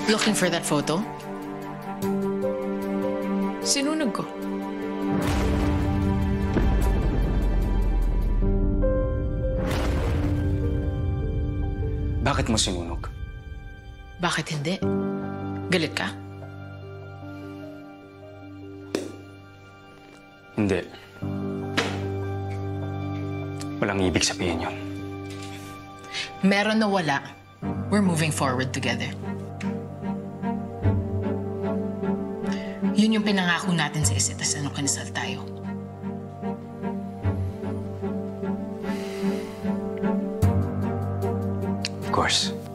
Looking for that photo? Sinunog ko. Bakit mo sinunog? Bakit hindi? Galit ka? Hindi. Walang ibig sabihin yun. Meron na wala. We're moving forward together. Yun yung pinangako natin sa isa't isa nung kinasal tayo. Of course.